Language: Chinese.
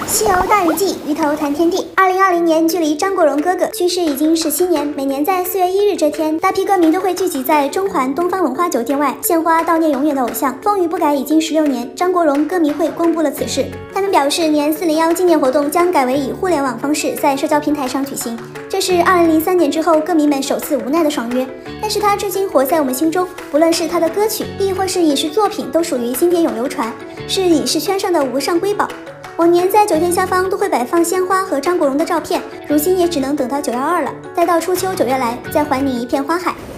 西游大日记，鱼头谈天地。2020年距离张国荣哥哥去世已经17年，每年在4月1日这天，大批歌迷都会聚集在中环东方文化酒店外，献花悼念永远的偶像。风雨不改已经16年，张国荣歌迷会公布了此事。他们表示，年401纪念活动将改为以互联网方式在社交平台上举行。这是2003年之后歌迷们首次无奈的爽约，但是他至今活在我们心中，不论是他的歌曲，亦或是影视作品，都属于经典永流传，是影视圈上的无上瑰宝。往年在酒店下方都会摆放鲜花和张国荣的照片，如今也只能等到912了，待到初秋9月来，再还你一片花海。